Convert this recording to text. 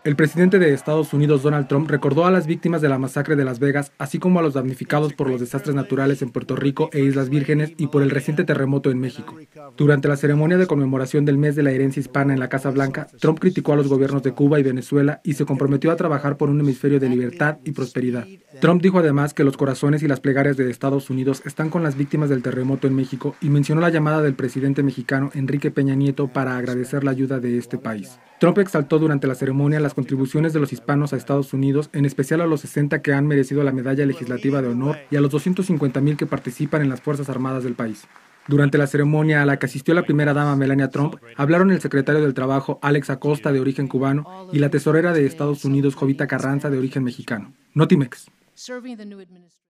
El presidente de Estados Unidos, Donald Trump, recordó a las víctimas de la masacre de Las Vegas, así como a los damnificados por los desastres naturales en Puerto Rico e Islas Vírgenes y por el reciente terremoto en México. Durante la ceremonia de conmemoración del mes de la herencia hispana en la Casa Blanca, Trump criticó a los gobiernos de Cuba y Venezuela y se comprometió a trabajar por un hemisferio de libertad y prosperidad. Trump dijo además que los corazones y las plegarias de Estados Unidos están con las víctimas del terremoto en México y mencionó la llamada del presidente mexicano Enrique Peña Nieto para agradecer la ayuda de este país. Trump exaltó durante la ceremonia las contribuciones de los hispanos a Estados Unidos, en especial a los 60 que han merecido la Medalla Legislativa de Honor y a los 250,000 que participan en las Fuerzas Armadas del país. Durante la ceremonia a la que asistió la primera dama Melania Trump, hablaron el secretario del Trabajo Alex Acosta, de origen cubano, y la tesorera de Estados Unidos Jovita Carranza, de origen mexicano. Notimex.